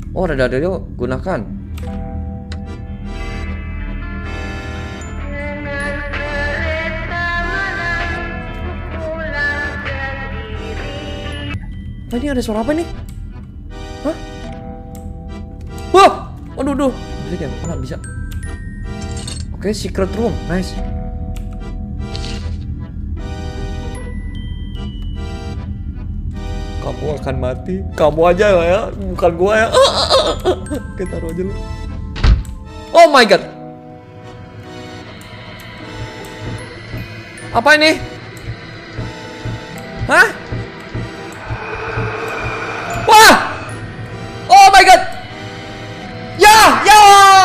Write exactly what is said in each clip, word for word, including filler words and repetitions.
Oh, ada radio, gunakan. Oh, ini ada suara apa nih? Hah? Wah! Waduh, duh. Bisa kan? Oh, bisa. Oke, secret room. Nice. Kamu akan mati. Kamu aja ya, bukan gua ya. Kita taruh aja lu. Oh my god. Apa ini? Hah? Wah! Oh my god. Ya, ya.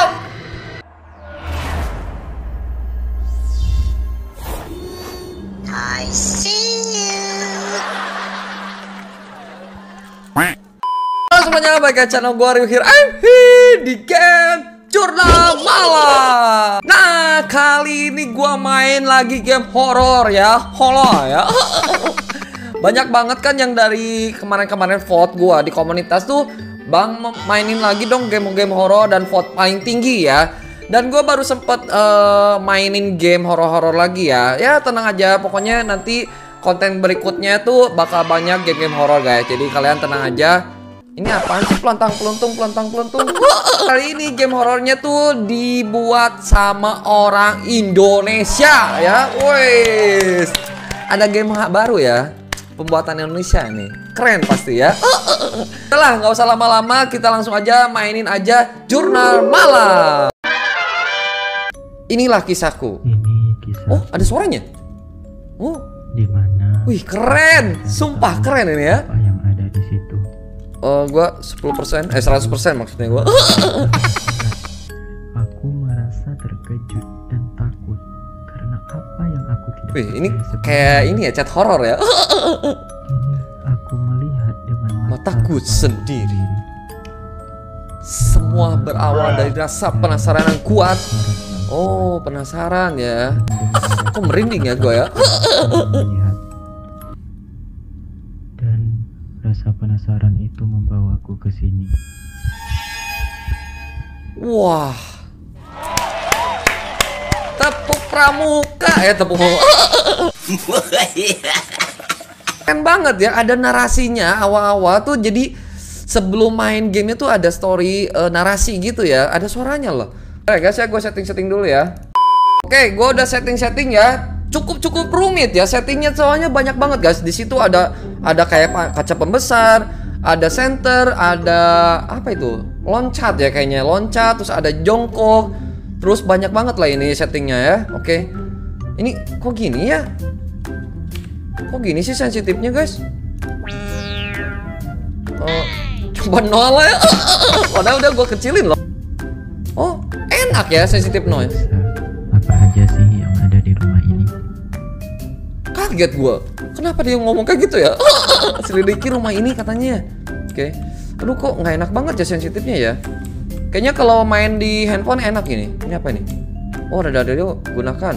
I see you. Halo semuanya, balik ke channel gua Ryu here. I'm here di game Jurnal Malam. Nah, kali ini gua main lagi game horor ya, horor ya. Banyak banget kan yang dari kemarin-kemarin vote gua di komunitas tuh, Bang mainin lagi dong game-game horor dan vote paling tinggi ya. Dan gue baru sempet uh, mainin game horor-horor lagi ya. Ya tenang aja, pokoknya nanti konten berikutnya tuh bakal banyak game-game horor guys. Jadi kalian tenang aja. Ini apaan sih, pelantang peluntung pelantang peluntung? Kali ini game horornya tuh dibuat sama orang Indonesia ya. Wes, ada game baru ya, pembuatan Indonesia nih. Keren pasti ya. Setelah nggak usah lama-lama, kita langsung aja mainin aja Jurnal Malam. Inilah kisahku. Ini kisah. Oh, ada suaranya. Oh, Di mana? wih keren, sumpah keren ini ya. Apa yang ada di situ? Oh, gua sepuluh persen, eh seratus persen maksudnya gua. Aku merasa terkejut dan takut karena apa yang aku tidak Wih, ini percaya kayak sebelumnya. ini ya, chat horor ya. Kini aku melihat dengan Mataku kepala sendiri. Semua berawal dari rasa penasaran yang kuat. Oh, penasaran ya. Kok merinding ya gua ya? Melihat. Dan rasa penasaran itu membawaku ke sini. Wah. Tepuk pramuka ya, tepuk pramuka. Keren banget ya, ada narasinya awal-awal tuh, jadi sebelum main gamenya tuh ada story uh, narasi gitu ya, ada suaranya loh. Oke guys ya, gue setting-setting dulu ya. Oke, gue udah setting-setting ya. Cukup-cukup rumit ya settingnya, soalnya banyak banget guys. Di situ ada ada kayak kaca pembesar, ada center, ada apa itu? Loncat ya kayaknya, loncat, terus ada jongkok, terus banyak banget lah ini settingnya ya. Oke, ini kok gini ya? Kok gini sih sensitifnya guys? Oh, coba nol ya. Padahal udah gue kecilin loh. Oh, enak ya sensitif noise. Apa aja sih yang ada di rumah ini? Kaget gue. Kenapa dia ngomong kayak gitu ya? Selidiki rumah ini katanya. Oke. Aduh, kok nggak enak banget ya sensitifnya ya. Kayaknya kalau main di handphone enak ini. Ini apa ini? Oh, ada radio, gunakan.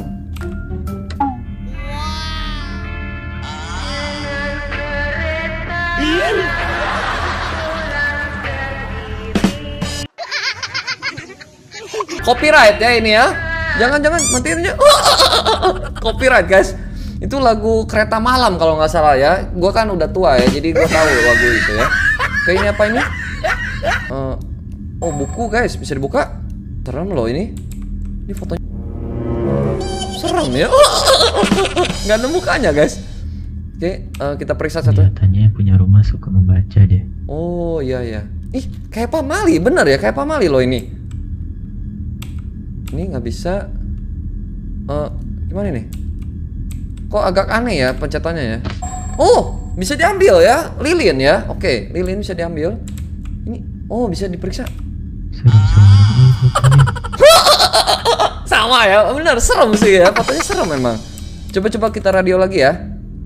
Copyright ya ini ya. Jangan-jangan matiin aja. Copyright guys. Itu lagu Kereta Malam kalau nggak salah ya. Gua kan udah tua ya, jadi gua tahu lagu itu ya. Kayak ini apa ini? Uh, oh, buku guys, bisa dibuka. Serem loh ini. Ini fotonya. Serem ya. Nggak ada mukanya guys. Oke, uh, kita periksa satu. Kelihatannya yang punya rumah suka membaca deh. Oh iya iya. Ih, kayak pamali, bener ya, kayak pamali loh ini. Ini nggak bisa. Uh, gimana nih? Kok agak aneh ya pencetannya ya? Oh, bisa diambil ya, lilin ya. Oke, lilin bisa diambil. Ini, oh bisa diperiksa. Serem-serem itu kan. Sama ya, bener serem sih ya. Fotonya serem memang. Coba-coba kita radio lagi ya.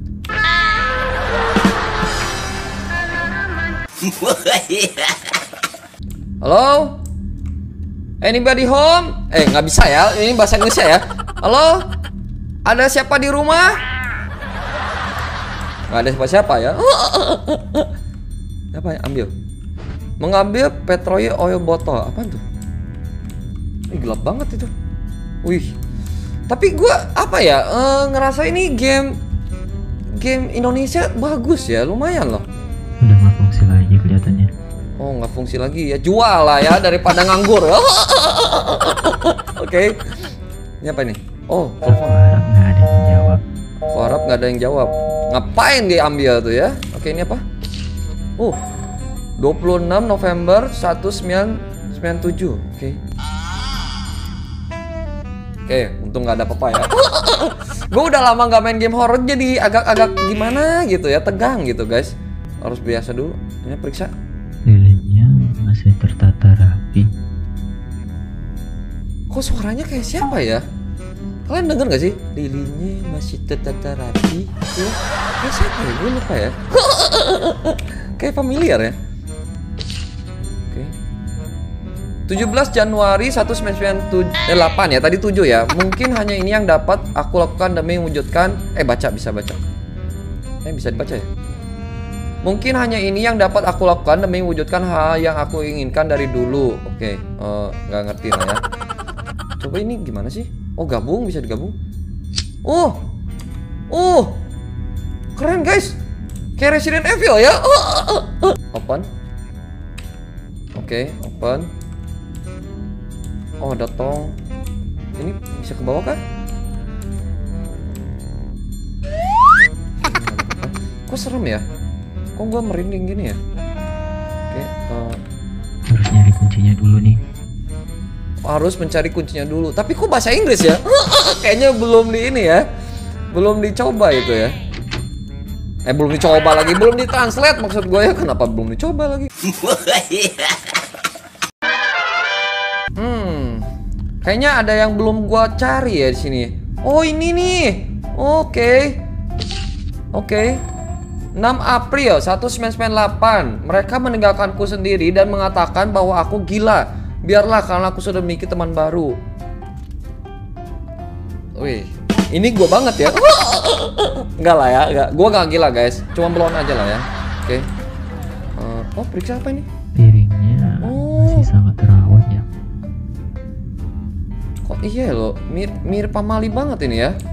Halo? Anybody home? Eh, nggak bisa ya. Ini bahasa Indonesia ya. Halo? Ada siapa di rumah? Nggak ada siapa-siapa ya. Apa ya? Ambil. Mengambil petroleum oil bottle. Apaan tuh? Ini gelap banget itu. Wih. Tapi gue apa ya? Uh, ngerasa ini game game Indonesia bagus ya, lumayan loh. Udah nggak fungsi lagi kelihatannya. Oh, nggak fungsi lagi ya. Jual lah ya daripada nganggur. Oke. Okay. Ini apa nih? Oh, Aku harap nggak ada yang jawab. Aku harap nggak ada yang jawab. Ngapain dia ambil tuh ya? Oke, ini apa? Oh, dua puluh enam November seribu sembilan ratus sembilan puluh tujuh. Oke. Oke, untung nggak ada apa-apa ya. Gue udah lama nggak main game horror jadi agak-agak gimana gitu ya, tegang gitu guys. Harus biasa dulu. Ini periksa. Lilinnya masih tertata rapi. Kok suaranya kayak siapa ya? Kalian denger gak sih? Lilinnya masih tertata rapi. Ya, kayak siapa ya? Gue lupa ya. Kayak familiar ya. Oke. tujuh belas Januari seribu sembilan ratus sembilan puluh delapan ya. Tadi tujuh ya. Mungkin hanya ini yang dapat aku lakukan demi mewujudkan. Eh baca, bisa baca. Eh bisa dibaca ya. Mungkin hanya ini yang dapat aku lakukan demi mewujudkan hal yang aku inginkan dari dulu. Oke, uh, nggak ngerti lah ya. Coba ini gimana sih? Oh gabung, bisa digabung. Oh, oh, keren guys. Kayak Resident Evil ya. Open. Oke, open. Oh ada tong. Ini bisa ke bawah kah? Kok serem ya? Kok gue merinding gini ya? Oke, uh, Harus nyari kuncinya dulu nih. harus mencari kuncinya dulu. Tapi kok bahasa Inggris ya? Kayaknya belum di ini ya. Belum dicoba itu ya. Eh belum dicoba lagi, belum ditranslate maksud gue ya. Kenapa belum dicoba lagi? Hmm, kayaknya ada yang belum gue cari ya di sini. Oh ini nih. Oke, oke. enam April seribu sembilan ratus sembilan puluh delapan. Mereka meninggalkanku sendiri dan mengatakan bahwa aku gila. Biarlah karena aku sudah memiliki teman baru. Wih, ini gue banget ya. Enggak lah ya, enggak. Gue gak gila guys. Cuma belon aja lah ya. Oke. Uh, oh periksa apa ini? Piringnya Oh. masih sangat terawat ya. Kok iya loh, mirip, mirip pamali banget ini ya.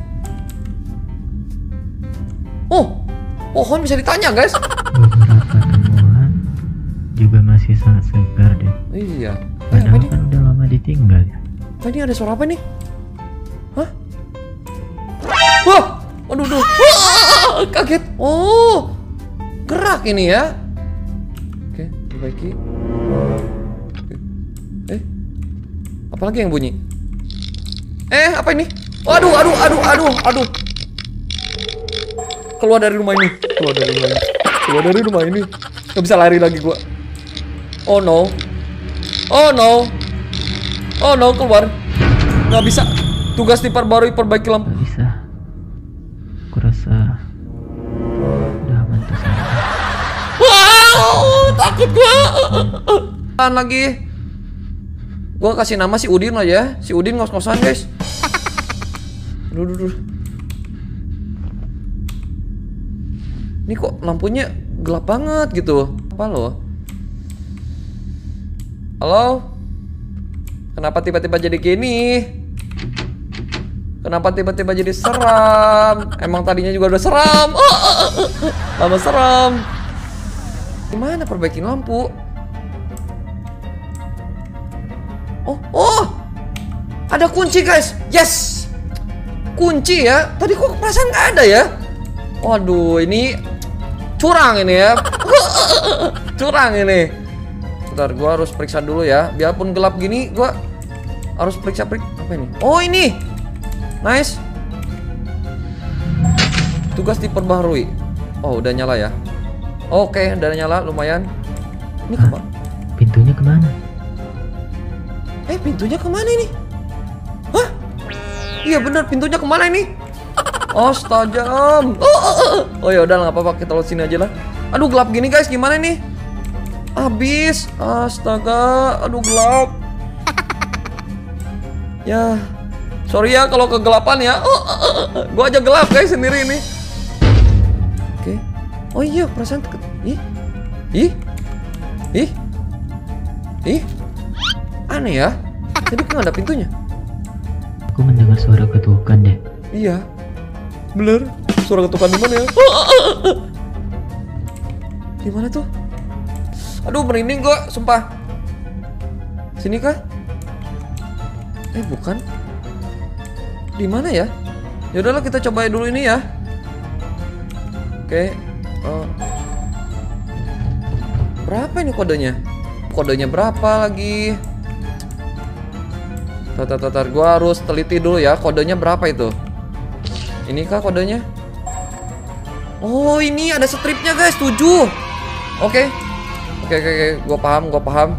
Oh, pohon bisa ditanya guys. Beberapa tumbuhan juga masih sangat segar deh. Iya. Eh, apa Padahal ini? kan udah lama ditinggal ya. Apa ini, ada suara apa nih? Hah? Wah, waduh, waduh. Wah, kaget. Oh, gerak ini ya. Oke, perbaiki. Oke. Eh, apalagi yang bunyi? Eh, apa ini? Waduh, aduh, aduh, aduh, aduh. Keluar dari rumah ini. Keluar dari rumah ini. Keluar dari rumah ini. Gak bisa lari lagi gua. Oh no. Oh no. Oh no, keluar. Gak bisa. Tugas diperbarui, perbaiki lampu. Gak bisa. Aku rasa udah aman tuh sana. Wow, takut gua. Tahan lagi. Gua kasih nama si Udin aja. Si Udin ngos-ngosan guys. Duh, duh, duh. Ini kok lampunya gelap banget gitu. Apa loh? Halo? Kenapa tiba-tiba jadi gini? Kenapa tiba-tiba jadi seram? Emang tadinya juga udah seram. Lama seram. Gimana perbaikin lampu? Oh, oh! Ada kunci guys. Yes! Kunci ya. Tadi kok perasaan nggak ada ya? Waduh, ini curang ini ya. Curang ini. Bentar, gua harus periksa dulu ya. Biarpun gelap gini, gua harus periksa-periksa. Apa ini? Oh, ini. Nice. Tugas diperbaharui. Oh, udah nyala ya. Oke, udah nyala, lumayan. Ini kemana? Pintunya kemana? Eh, pintunya kemana ini? Hah? Iya bener, pintunya kemana ini? Astaga. Oh, oh, oh. Oh ya udah nggak apa-apa, kita lewat sini aja lah. Aduh gelap gini guys, gimana nih? Habis. Astaga, aduh gelap. Ya, sorry ya kalau kegelapan ya. Oh, oh, oh. Gua aja gelap guys sendiri ini. Oke. Oh iya, perasaan deket. Ih, ih, ih. Ih, aneh ya. Tadi kok nggak ada pintunya? Aku mendengar suara ketukan deh. Iya, bener. Suara ketukan di mana ya? Di mana tuh? Aduh, merinding gua, sumpah. Sini kah? Eh, bukan. Di mana ya? Ya udahlah, kita cobain dulu ini ya. Oke. Oh. Berapa ini kodenya? Kodenya berapa lagi? Tatar, tatar. Gua harus teliti dulu ya. Kodenya berapa itu? Ini kah kodenya? Oh, ini ada stripnya guys, tujuh. Oke. Oke, oke, oke. Gua paham, gua paham.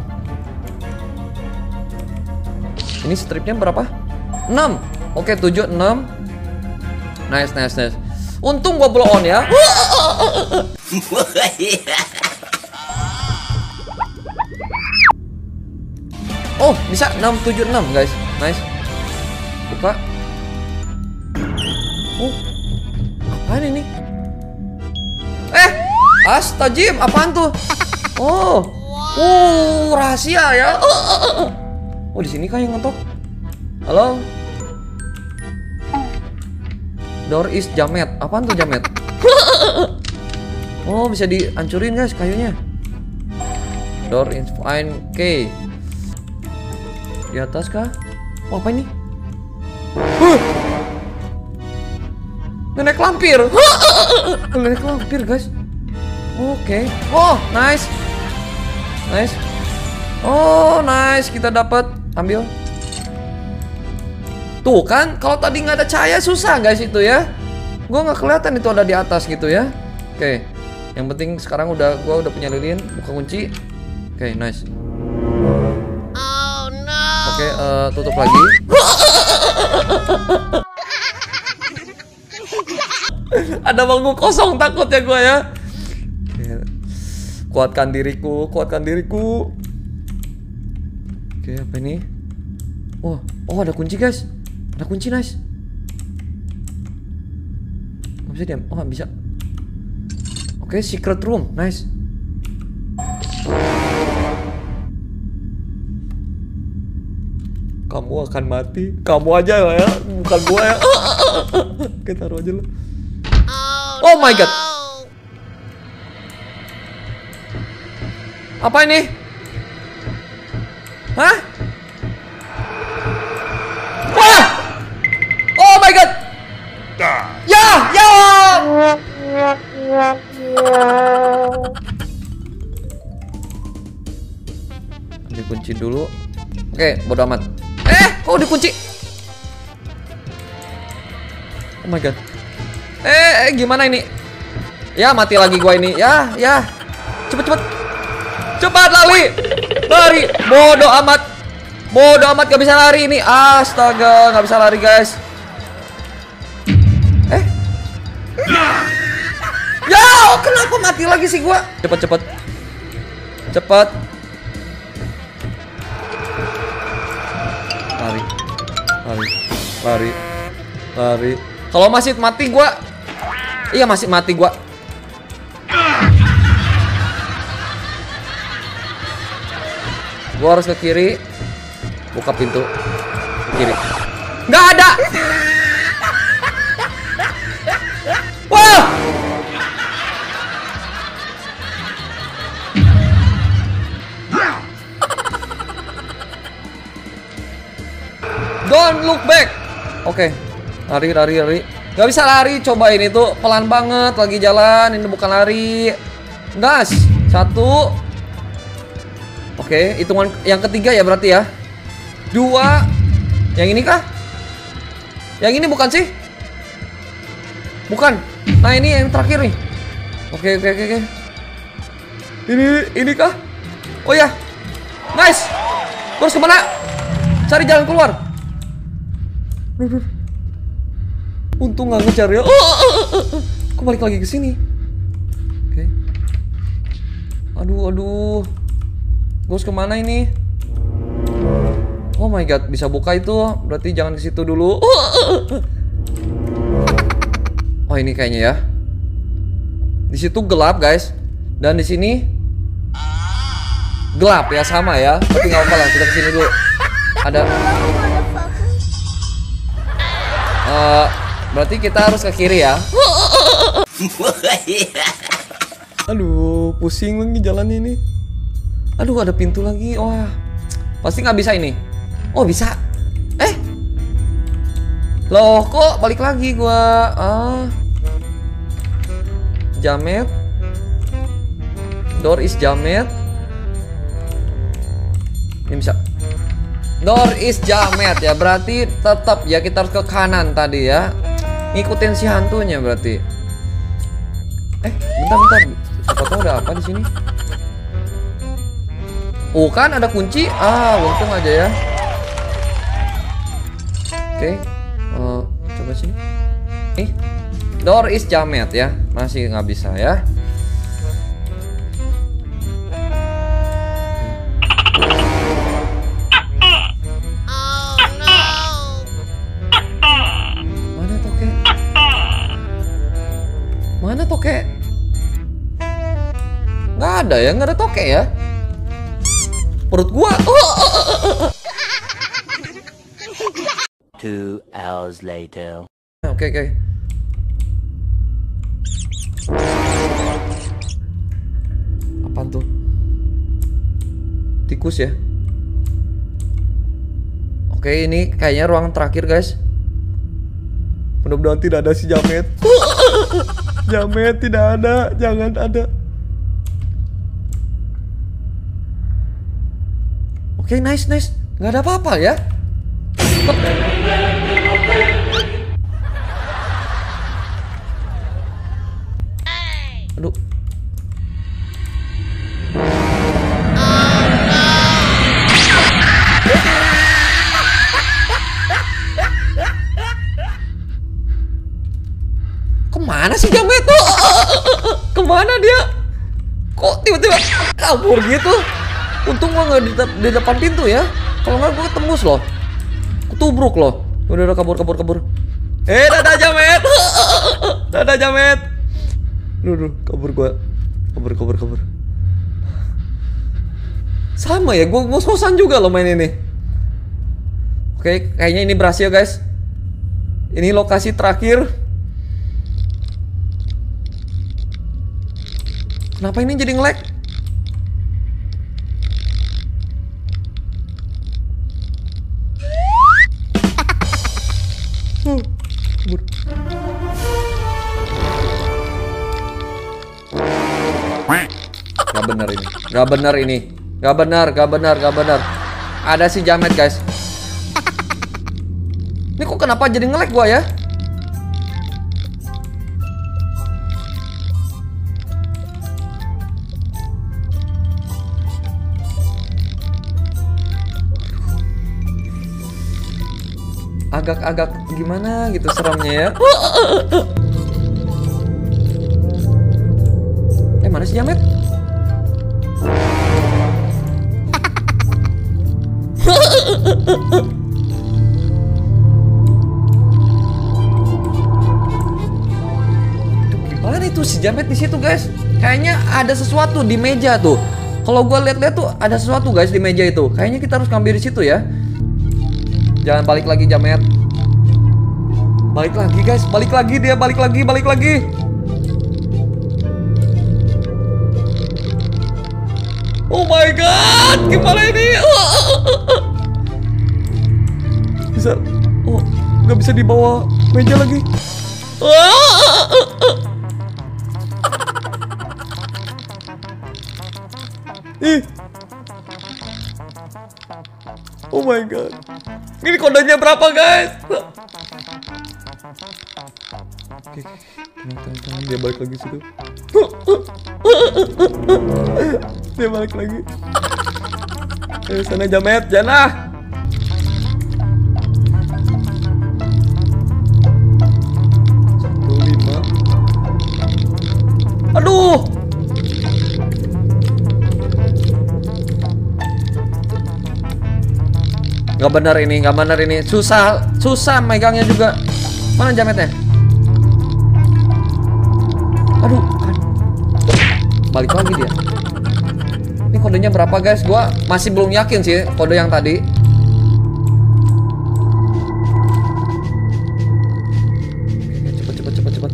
Ini stripnya berapa? enam. Oke, tujuh, enam. Nice, nice, nice. Untung gua blow on ya. Oh, bisa enam tujuh enam guys. Nice. Buka. Oh. Apaan ini? Eh, astagfirullah, apaan tuh? Oh. Oh, rahasia ya. Oh, di sini kan yang ngetok. Halo. Door is jamet. Apaan tuh jamet? Oh, bisa dihancurin guys kayunya. Door is fine. Oke. Okay. Di atas kah? Oh, apa ini? Huh! Nenek lampir. Nenek lampir guys. Oke. Okay. Oh, nice. Nice. Oh, nice. Kita dapat. Ambil. Tuh kan, kalau tadi nggak ada cahaya susah guys itu ya. Gue nggak kelihatan itu ada di atas gitu ya. Oke, yang penting sekarang udah gue udah punya lilin, buka kunci. Oke, nice. Oh no. Oke, uh, tutup lagi. Ada bangku kosong, takut ya gue ya. Oke. Kuatkan diriku, kuatkan diriku. Oke, apa ini? Oh, oh ada kunci guys. Ada kunci, nice. Gak bisa diam. Oh, bisa. Oke, secret room, nice. Kamu akan mati. Kamu aja lah ya, bukan gua ya. Kita taruh aja lah. Oh my god. Apa ini? Hah? Wah! Oh my god. Ya, ya. Dikunci dulu. Oke, bodo amat. Eh, kok dikunci? Oh my god. Eh, eh, gimana ini? Ya, mati lagi gua ini. Ya, ya. Cepet, cepet. Cepat lari. Lari. Bodo amat. Bodo amat, gak bisa lari ini. Astaga, gak bisa lari guys. Eh. Ya, kenapa mati lagi sih gua? Cepet, cepet. Cepet. Lari. Lari. Lari. Lari. Kalau masih mati gua. Iya, masih mati gua. Gua harus ke kiri. Buka pintu. Ke kiri. Nggak ada. Wah. Don't look back. Oke. Okay. Lari, lari, lari. Gak bisa lari. Coba ini tuh pelan banget. Lagi jalan. Ini bukan lari. Das. Satu. Oke. Okay. Hitungan yang ketiga ya berarti ya. Dua. Yang ini kah? Yang ini bukan sih? Bukan. Nah ini yang terakhir nih. Oke, okay, oke, okay, oke, okay, oke. Ini, ini kah? Oh ya. Nice. Terus kemana? Cari jalan keluar. Untung nggak ngejar ya. Kok balik lagi ke sini? Oke. Okay. Aduh, aduh. Gue harus kemana ini? Oh my god, bisa buka itu. Berarti jangan ke situ dulu. Oh ini kayaknya ya. Di situ gelap guys. Dan di sini gelap ya, sama ya. Tapi nggak apa-apa lah, kita kesini dulu. Ada. Uh, berarti kita harus ke kiri ya. Aduh, pusing lagi jalannya ini. Aduh, ada pintu lagi. Wah, pasti nggak bisa ini. Oh, bisa. Eh, loh, kok balik lagi gua? Ah, jamet. Door is jamet. Ini bisa. Door is jamet ya, berarti tetap ya kita harus ke kanan tadi ya. Ngikutin si hantunya berarti. Eh, bentar-bentar. Siapa tahu ada apa di sini? Oh, kan ada kunci. Ah, untung aja ya. Oke. Okay. Uh, coba sini. Nih. Door is jamet ya. Masih nggak bisa ya. Mana toke? Nggak ada ya, nggak ada toke ya. Perut gua. Oh. Two hours later. Oke oke. Apaan tuh? Tikus ya? Oke, ini kayaknya ruang terakhir guys. Mudah-mudahan tidak ada si jamet. Jamet tidak ada, jangan ada. Oke, okay, nice, nice. Nggak ada apa-apa ya. Aduh. Kemana sih jamet tuh? Kemana dia? Kok tiba-tiba kabur gitu? Untung gua nggak di, di depan pintu ya. Kalau nggak gua ketembus loh. Ketubruk loh. Udah udah kabur kabur kabur. Eh, dadah jamet. Dadah jamet. Duh, duh, kabur gua. Kabur kabur kabur. Sama ya, gua ngos-ngosan juga loh main ini. Oke, kayaknya ini berhasil guys. Ini lokasi terakhir. Kenapa ini jadi nge-lag? Uh, gak benar ini. Gak benar ini. Gak benar, gak benar, gak benar. Ada si jamet guys. Ini kok kenapa jadi nge-lag gua ya? Agak-agak gimana gitu seremnya ya. Eh, mana sih jamet? Gimana itu si jamet di situ guys? Kayaknya ada sesuatu di meja tuh. Kalau gua lihat-lihat tuh ada sesuatu guys di meja itu. Kayaknya kita harus ngambil di situ ya. Jangan balik lagi jamet. Balik lagi guys, balik lagi dia, balik lagi, balik lagi. Oh my god, gimana ini? Bisa, oh nggak bisa dibawa meja lagi. Ih. Oh my god. Ini kodenya berapa guys? Oke, tenang-tenang, dia balik lagi situ. Dia balik lagi. Ayo sana jamet, janah. Satu lima. Aduh. Gak benar ini, gak benar ini. Susah, susah megangnya juga. Mana jametnya? Aduh, kan. Balik lagi dia. Ini Ini kodenya berapa guys? Gua masih belum yakin sih kode yang tadi. Cepet cepet cepet cepet.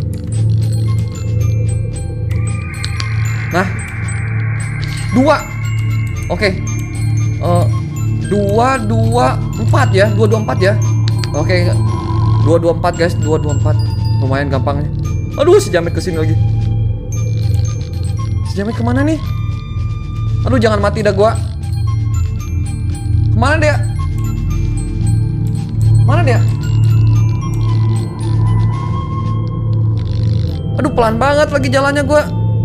Nah, dua. Oke. Uh, dua dua empat ya, dua dua empat ya. Oke, dua dua empat guys, dua dua empat. Lumayan gampangnya. Aduh, si Jamet kesini lagi. Si Jamet kemana nih? Aduh, jangan mati dah gua. Kemana dia? Mana dia? Aduh, pelan banget lagi jalannya gua.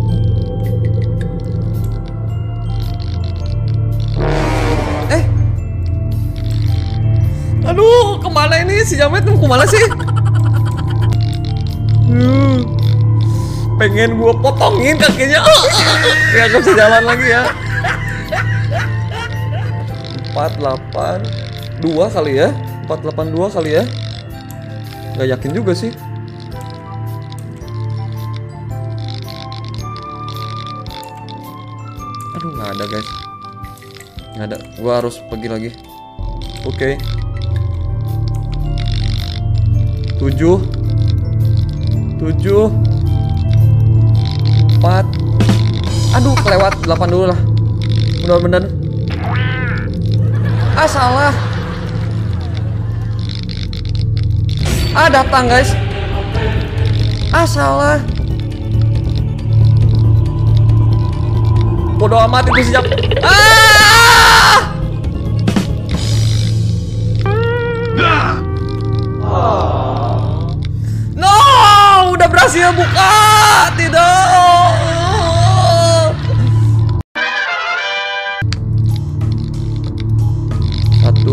Eh. Aduh, kemana ini si Jamet? Kemana sih? Hmm. Pengen gua potongin kakinya. Ya, gak bisa jalan lagi ya. empat delapan dua kali ya. empat delapan dua kali ya. Gak yakin juga sih. Aduh, gak ada guys. Gak ada. Gua harus pergi lagi. Oke. Okay. tujuh tujuh empat. Aduh, kelewat delapan dulu lah. Bener-bener. Ah, salah. Ah, datang guys. Ah, salah. Bodoh amat itu sejak. Ah! No, udah berhasil buka. Tidak. Satu.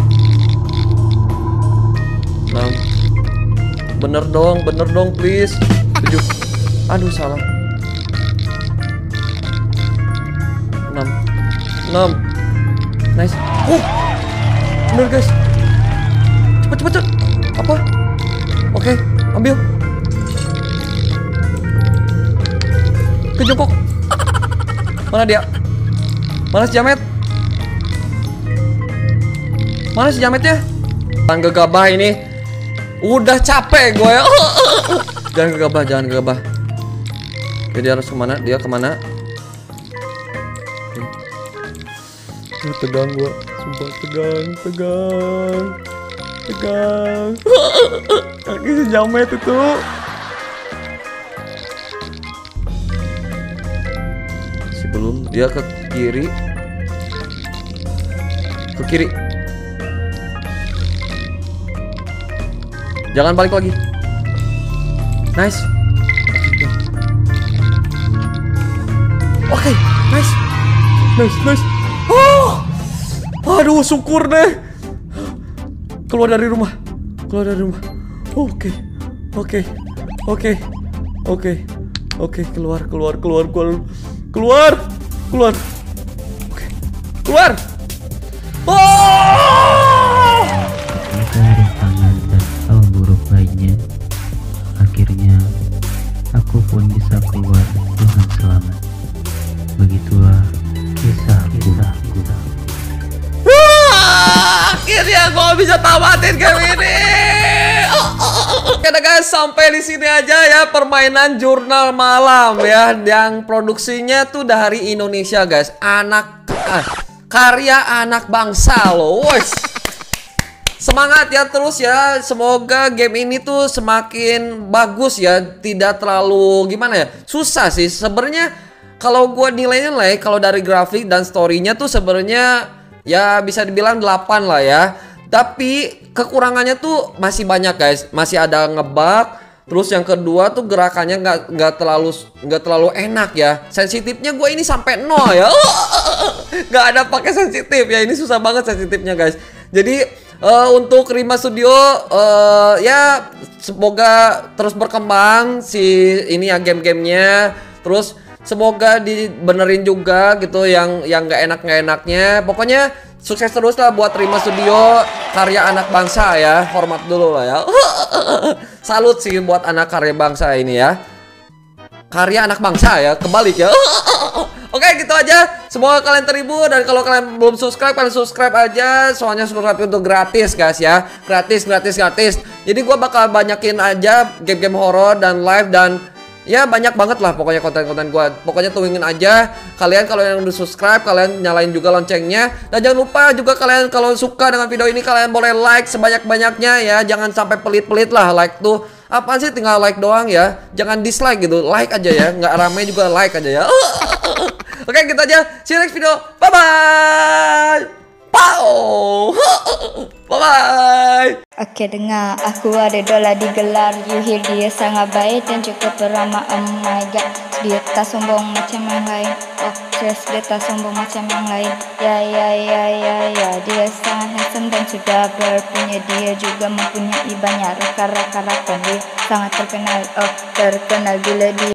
Enam. Bener dong, bener dong, please. Tujuh. Aduh, salah. Enam. Enam. Nice. Oh, bener guys. Cepet, cepet, cepet. Apa? Oke, ambil. Ke jongkok. Mana dia? Mana si Jamet? Mana si Jametnya? Jangan gegabah ini. Udah capek gue ya. Jangan gegabah, jangan gegabah. Oke, dia harus kemana? Dia kemana? Duh, tegang gue. Sumpah tegang, tegang. Tegang. Kaki si Jamet itu. Sebelum dia ke kiri. Ke kiri. Jangan balik lagi. Nice. Oke, okay, nice. Nice, nice. Oh. Aduh, syukur deh. Keluar dari rumah. Keluar dari rumah. Oke. Oke. Oke. Oke. Oke, keluar, keluar, keluar, keluar. Keluar. Keluar. Oke. Keluar. Oh! Maka rintangan dan hal buruk lainnya, akhirnya aku pun bisa keluar dengan selamat. Begitulah kisahku. Wah, akhirnya gue bisa tamatin game ini. Oke deh guys, sampai di sini aja ya permainan Jurnal Malam ya, yang produksinya tuh dari Indonesia guys. Anak ah, karya anak bangsa loh. Wes. Semangat ya terus ya. Semoga game ini tuh semakin bagus ya. Tidak terlalu gimana ya, susah sih sebenarnya. Kalau gue nilai-nilai, kalau dari grafik dan storynya tuh sebenarnya ya bisa dibilang delapan lah ya. Tapi kekurangannya tuh masih banyak guys. Masih ada ngebug. Terus yang kedua tuh gerakannya nggak nggak terlalu nggak terlalu enak ya. Sensitifnya gue ini sampai nol ya. Nggak ada pakai sensitif ya. Ini susah banget sensitifnya guys. Jadi uh, untuk Rima Studio uh, ya semoga terus berkembang si ini ya game-gamenya. Terus semoga dibenerin juga gitu yang yang nggak enak nggak enaknya. Pokoknya sukses terus lah buat Rima Studio, karya anak bangsa ya. Hormat dulu lah ya. Salut sih buat anak karya bangsa ini ya. Karya anak bangsa ya, kebalik ya. Oke, gitu aja. Semoga kalian terhibur. Dan kalau kalian belum subscribe, kalian subscribe aja. Soalnya subscribe itu gratis guys ya. Gratis, gratis, gratis. Jadi gue bakal banyakin aja game-game horor dan live dan ya banyak banget lah pokoknya konten-konten gue. Pokoknya tungguin aja. Kalian kalau yang udah subscribe, kalian nyalain juga loncengnya. Dan jangan lupa juga kalian kalau suka dengan video ini, kalian boleh like sebanyak-banyaknya ya. Jangan sampai pelit-pelit lah like tuh. Apaan sih tinggal like doang ya. Jangan dislike gitu. Like aja ya. Nggak rame juga like aja ya. Oke, gitu aja. See you next video. Bye-bye. Pow. Bye-bye. Oke, dengar, aku ada dola digelar. You hear, dia sangat baik dan cukup ramah. Oh my god, dia tak sombong macam yang lain. Oh yes, dia tak sombong macam yang lain. Ya ya ya ya ya, dia sangat handsome dan sudah berpunya. Dia juga mempunyai banyak rekan-rekan. Dia sangat terkenal. Oh terkenal bila dia